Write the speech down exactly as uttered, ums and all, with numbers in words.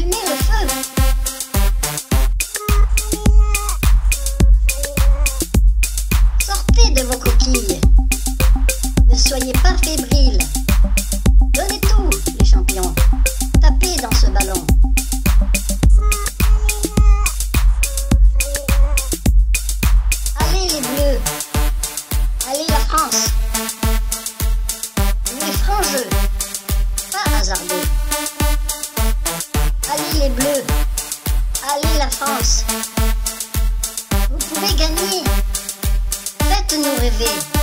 allumer le feu. Sortez de vos coquilles. Ne soyez pas fébriles. Donnez tout, les champions. Tapez dans ce ballon. Allez les Bleus. Allez la France. Mais franc jeu. Pas hasardeux. Allez les Bleus. Allez la France. Vous pouvez gagner. Faites-nous rêver.